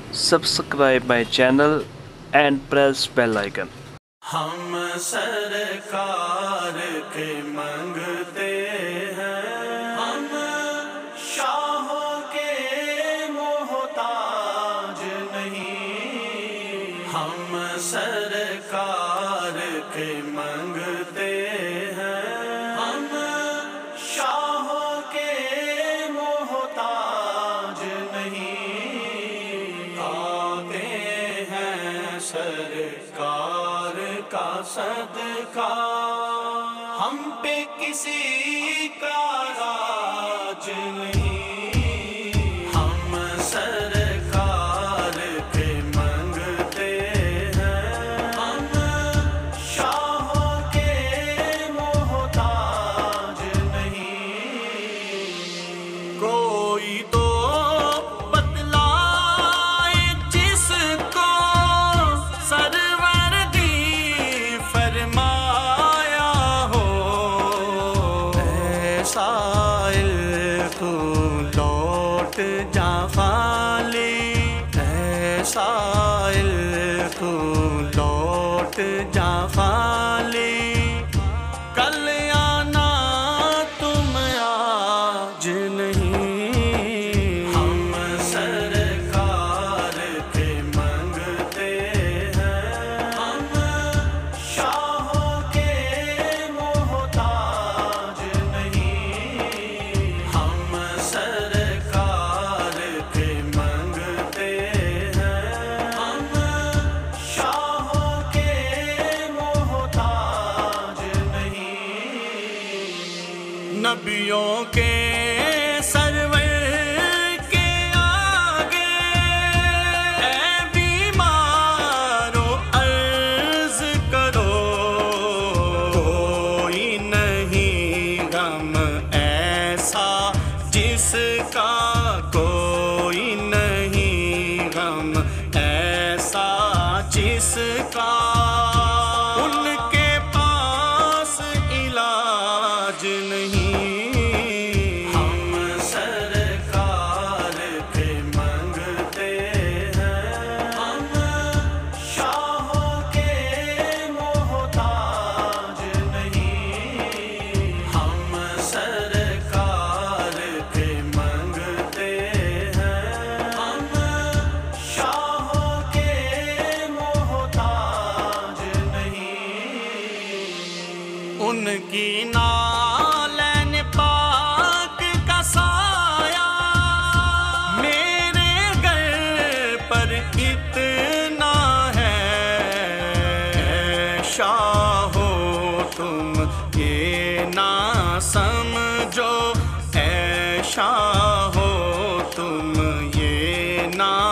subscribe my channel and press bell icon. ہم سرکار کے منگتے ہیں، ہم شاہوں کے محتاج نہیں، ہم سرکار کے منگتے ہیں، ہم شاہوں کے محتاج نہیں، آتے ہیں سرکار کا صدقہ، ہم پہ کسی کا راج نہیں، ہم سرکار کے منگتے ہیں، ہم شاہوں کے محتاج نہیں، کوئی تو بتلائے جس کو لوٹ جا خالی، سائل تو لوٹ جا خالی، کل آنا تم آج نہیں، ہم سرکار کے منگتے ہیں، ہم شاہوں کے محتاج نہیں، ہم سرکار کے منگتے ہیں، ہم شاہوں کے محتاج نہیں، نبیوں کے سرور کے آگے اے بیمارو عرض کرو، کوئی نہیں غم ایسا جس کا، کوئی نہیں غم ایسا جس کا ان کے پاس علاج نہیں، ہم سرکار کے منگتے ہیں، ہم شاہوں کے محتاج نہیں، ہم سرکار کے منگتے ہیں، ہم شاہوں کے محتاج نہیں، ان کی نالین پاک کا سایہ میرے گھر پر اتنا ہے، شاہو تم یہ نہ سمجھو، اے شاہو تم یہ نہ